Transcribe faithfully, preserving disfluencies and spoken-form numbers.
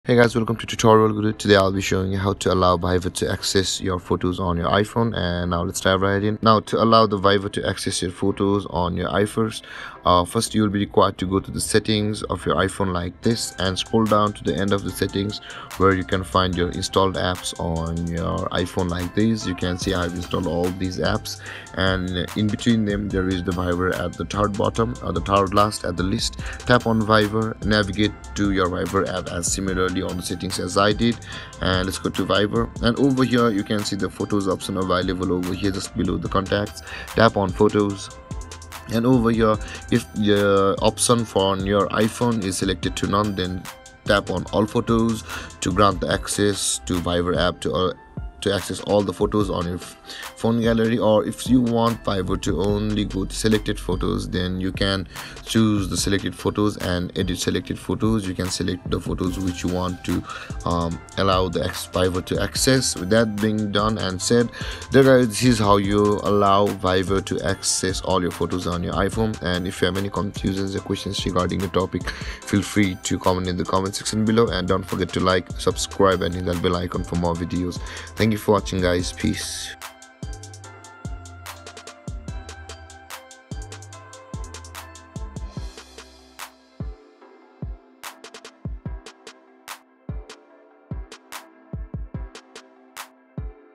Hey guys, welcome to Tutorial Guru. Today I'll be showing you how to allow Viber to access your photos on your iPhone. And now let's dive right in. Now, to allow the Viber to access your photos on your iPhone, uh, first you will be required to go to the settings of your iPhone like this and scroll down to the end of the settings where you can find your installed apps on your iPhone like this. You can see I've installed all these apps, and in between them there is the Viber at the third bottom or the third last at the list. Tap on Viber, navigate to your Viber app as similarly on the settings as I did, and let's go to Viber. And over here you can see the photos option available over here just below the contacts. Tap on photos, and over here if the option for your iPhone is selected to none, then tap on all photos to grant the access to Viber app to uh, to access all the photos on your phone gallery. Or if you want Viber to only go to selected photos, then you can choose the selected photos and edit selected photos. You can select the photos which you want to um, allow the Viber to access. With that being done and said, there guys, this is how you allow Viber to access all your photos on your iPhone. And if you have any confusions or questions regarding the topic, feel free to comment in the comment section below, and don't forget to like, subscribe, and hit that bell icon for more videos. Thank you for watching guys. Peace.